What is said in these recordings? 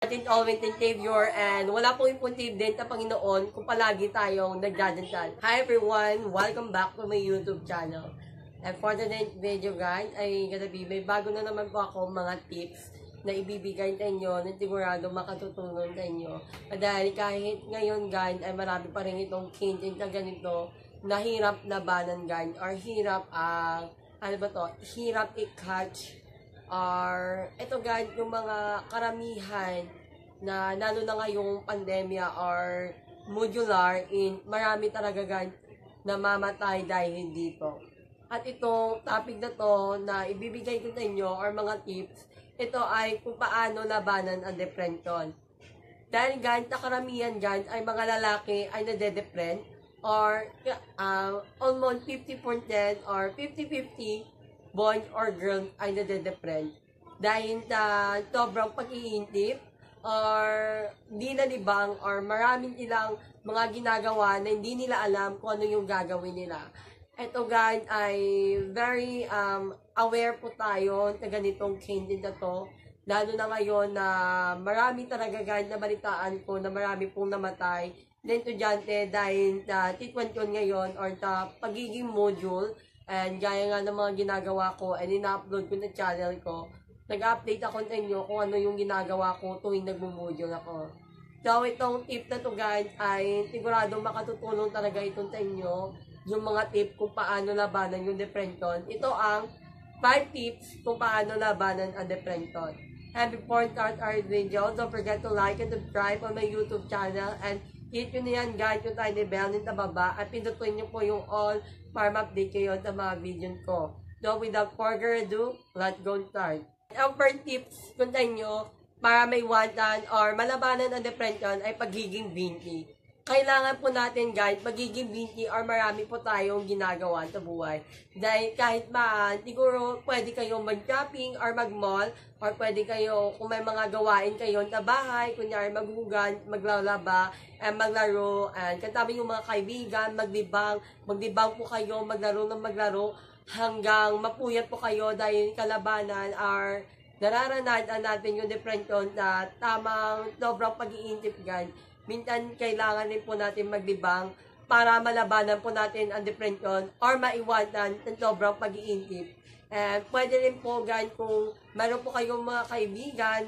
ating almighty Savior, and wala pong impuntib din na Panginoon kung palagi tayong nagdadasal. Hi everyone! Welcome back to my YouTube channel. And for the next video guys, ay ganabi, may bago na naman po ako mga tips na ibibigay sa inyo na sigurado makatutulong sa inyo. Dahil kahit ngayon guys, ay marami pa rin itong kintin na ganito na hirap labanan guys, or hirap hirap i-catch. Or ito guys, yung mga karamihan na lalo na ngayong pandemya or modular, marami talaga guys na mamatay dahil dito. At itong topic na to na ibibigay ko sa inyo or mga tips, ito ay kung paano labanan ang depression. Dahil guys, na karamihan guys ay mga lalaki ay nade-depress or almost 50% or 50-50 boys or girls ay nade-depress dahil sa sobrang pag-iintip or di nalibang or maraming ilang mga ginagawa na hindi nila alam kung ano yung gagawin nila. Ito guys ay very aware po tayo sa ganitong changes na to, lalo na ngayon na marami talaga guys na balitaan ko na marami pong namatay na estudyante dahil sa sitwasyon ngayon or sa pagiging module. And gaya nga ng mga ginagawa ko and ina-upload ko na channel ko, nag-update ako sa inyo kung ano yung ginagawa ko tuwing nagmumodule ako. So itong tip na to guys ay sigurado makatutulong talaga itong sa inyo, yung mga tip kung paano labanan yung depression. Ito ang 5 tips kung paano labanan ang depression. And before start our video, don't forget to like and subscribe on my YouTube channel, and hit nyo na yan guys yung tiny bell nito baba at pindutin nyo po yung all para ma-update kayo sa mga videos ko. So without further ado, let's go start. Ang first tips ko sa inyo para may iwasan or malabanan ang depression ay pagiging binti. Kailangan po natin guys magiging binti or marami po tayong ginagawa sa buhay. Dahil kahit siguro pwede kayong mag-shopping or mag-mall, or pwede kayo kung may mga gawain kayo sa bahay, kunyari maghugan, maglalaba, maglaro, and katabi yung mga kaibigan, maglibang po kayo, maglaro hanggang mapuyat po kayo dahil kalabanan or nararanasan natin yung depression na tamang sobrang pag-iintip guys. Minsan kailangan din po natin maglibang para malabanan po natin ang depression or maiwasan ng sobrang pag-iintip. And pwede rin po guys kung meron po kayong mga kaibigan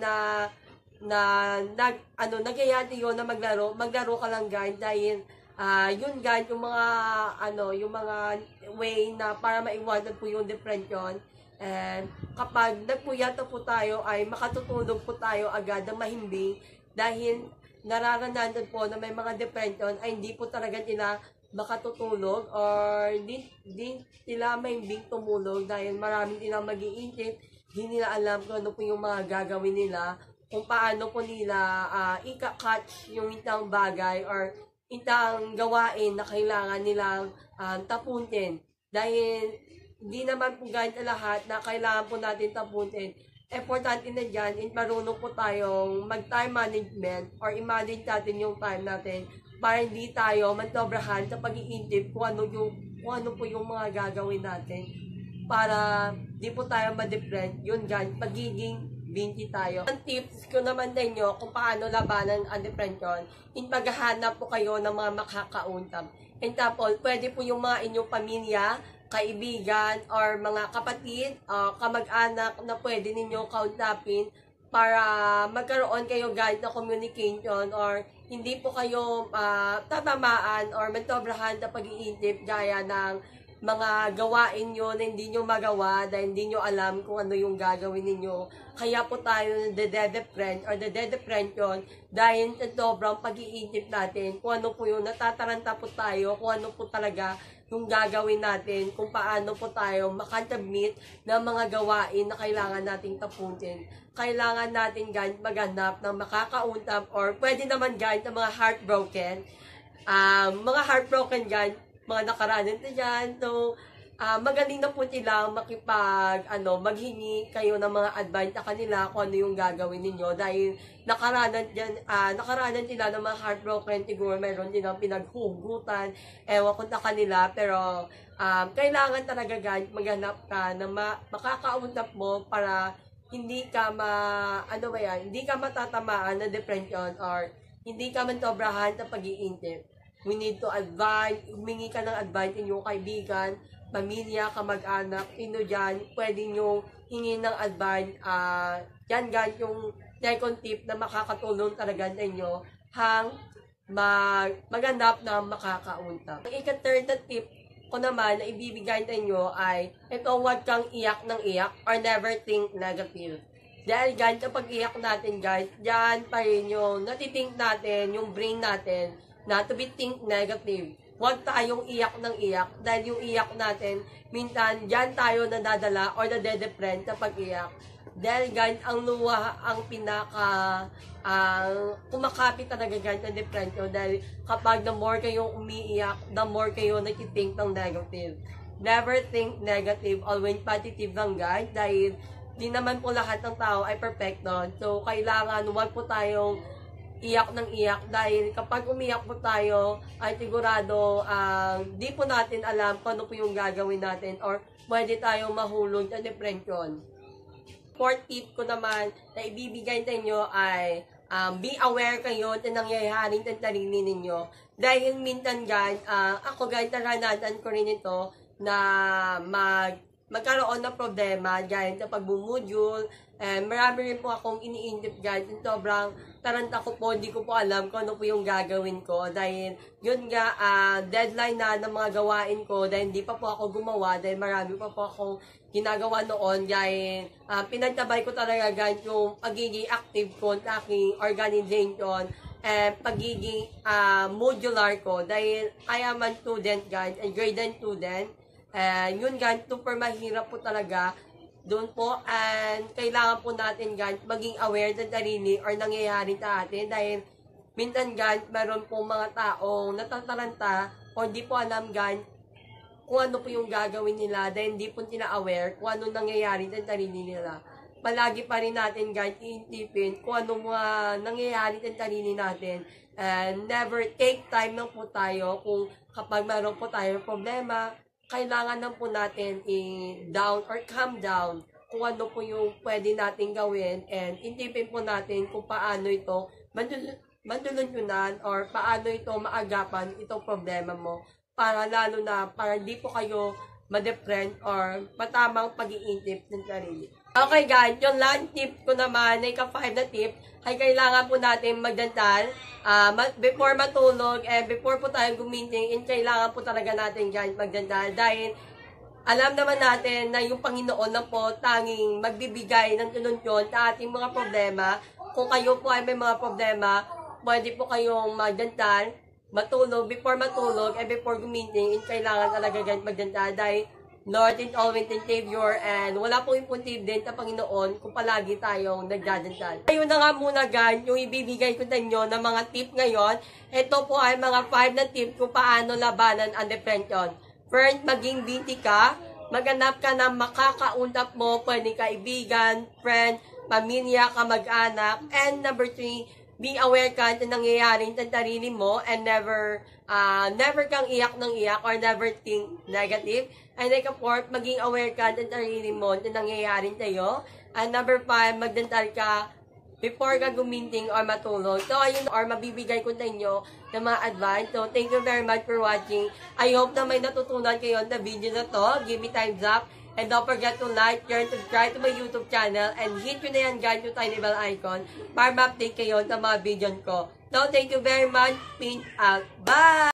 na nagyayati yun na maglaro ka lang guys dahil yun guys yung mga way na para maiwasan po yung depression. And kapag nagpuyat po tayo ay makatutulog po tayo agad ng mahimbing dahil nararanasan po na may mga depression ay hindi po talaga nila makatutulog or di sila mahimbing tumulog dahil maraming silang mag-iintip, hindi nila alam kung ano po yung mga gagawin nila, kung paano po nila ika-catch yung itang bagay or itang gawain na kailangan nilang tapunin. Dahil hindi naman po guys lahat na kailangan po natin tapunin. Importante na dyan, marunong po tayong mag-time management or i-manage natin yung time natin para hindi tayo mantobrahan sa pag-iintip kung ano po yung mga gagawin natin para di po tayo ma-depress. Yun guys, pagiging binti tayo. Ang tips ko naman sa inyo kung paano labanan ang depression, paghahanap po kayo ng mga makakauntab. And tapos, pwede po yung mga inyong pamilya, kaibigan, or mga kapatid, kamag-anak na pwede ninyong kausapin para magkaroon kayo guys na communication or hindi po kayo tatamaan or mantobrahan sa pag-iintip gaya ng mga gawain nyo na hindi nyo magawa dahil hindi nyo alam kung ano yung gagawin ninyo. Kaya po tayo nade-depress or nade-depression dahil sa sobrang pag-iintip natin kung ano po yung natataranta po tayo, kung ano po talaga yung gagawin natin, kung paano po tayo makatabmit ng mga gawain na kailangan nating tapunin. Kailangan natin guys maghanap ng makakauntab or pwede naman guys ng mga heartbroken. Mga heartbroken guys, mga nakaranan na dyan. So, magaling na po sila maghingi kayo ng mga advice sa kanila kung ano yung gagawin ninyo. Dahil nakaranan sila ng mga heartbroken, siguro meron silang pinaghugutan, ewan ko sa kanila. Pero, kailangan talaga guys, maghanap ka na makakausap mo para hindi ka hindi ka matatamaan na depression or hindi ka mantobrahan sa pag-iintip. We need to advise, humingi ka ng advice inyong kaibigan, pamilya, kamag-anak, sino dyan, pwede nyo hingin ng advice. Yan guys, yung second tip na makakatulong talaga sa inyo hang maghanap na makakaunta. Ang ika-third na tip ko naman na ibibigay sa inyo ay ito, huwag kang iyak ng iyak or never think negative. Dahil guys, kapag iyak natin guys, dyan pa rin yung natithink natin, yung brain natin na to be think negative. Huwag tayong iyak ng iyak dahil yung iyak natin, minsan dyan tayo nadadala or nade-depress sa pag-iyak. Dahil guys, ang luha, ang kumakapit talaga guys ng depression dahil kapag the more kayong umiiyak, the more kayo nag-think ng negative. Never think negative, always positive lang guys dahil di naman po lahat ng tao ay perfecto. So, kailangan huwag po tayong iyak ng iyak dahil kapag umiyak po tayo ay sigurado di po natin alam kung ano po yung gagawin natin or pwede tayong mahulog sa depression. Fourth tip ko naman na ibibigay sa inyo ay be aware kayo sa nangyayaring sa sarili ninyo. Dahil minsan guys, ako guys, naranasan ko rin ito na magkaroon ng problema dahil sa pagbumudul. Marami rin po akong iniintip guys. Sobrang taranta ko po, hindi ko po alam kung ano po yung gagawin ko. Dahil yun nga, deadline na ng mga gawain ko dahil hindi pa po ako gumawa dahil marami pa po akong ginagawa noon. Dahil pinagtabay ko talaga guys yung pagiging active ko sa aking organization and pagiging modular ko. Dahil I am a student guys, a grade 9 student. Yun guys, super mahirap po talaga doon po, and kailangan po natin guys maging aware sa sarili or nangyayari sa atin dahil minsan guys meron po mga taong natataranta o hindi po alam guys kung ano po yung gagawin nila dahil hindi po sila aware kung ano nangyayari sa sarili nila. Palagi pa rin natin guys iintipin kung ano mga nangyayari sa sarili natin, and never take time lang po tayo kung kapag meron po tayong problema. Kailangan lang po natin i-down or calm down kung ano po yung pwede natin gawin and intipin po natin kung paano ito mandulunan or paano ito maagapan itong problema mo para lalo na para di po kayo ma-depress or matamang pag-iintip ng sarili. Okay guys, yung last tip ko naman, na ika-5 na tip, ay kailangan po natin magdantal before matulog and before po tayo gumising, kailangan po talaga natin guys magdantal dahil alam naman natin na yung Panginoon na po tanging magbibigay ng solusyon sa ating mga problema. Kung kayo po ay may mga problema, pwede po kayong magdantal, matulog, before matulog, and before gumising, kailangan talaga guys magdantal dahil Lord is always in Savior and wala pong imposible din sa Panginoon kung palagi tayong nagdadasal. Ayun na nga muna guys, yung ibibigay ko sa inyo ng mga tip ngayon. Ito po ay mga 5 na tip kung paano labanan ang depression. First, maging busy ka. Maghanap ka ng makakausap mo, pwede kaibigan, friend, pamilya, kamag-anak. And number 3, be aware ka sa nangyayaring sa sarili mo and never kang iyak ng iyak or never think negative. And like, fourth, maging aware ka sa sarili mo sa nangyayaring sa'yo. And number 5, magdantal ka before ka gumising or matulog. So, ayun, or mabibigay ko sa inyo ng mga advice. So, thank you very much for watching. I hope na may natutunan kayo sa video na to. Give me thumbs up. And don't forget to like, share, and subscribe to my YouTube channel. And hit nyo na yan guys yung tiny bell icon para ma-update kayo sa mga video ko. So, thank you very much. Peace out. Bye!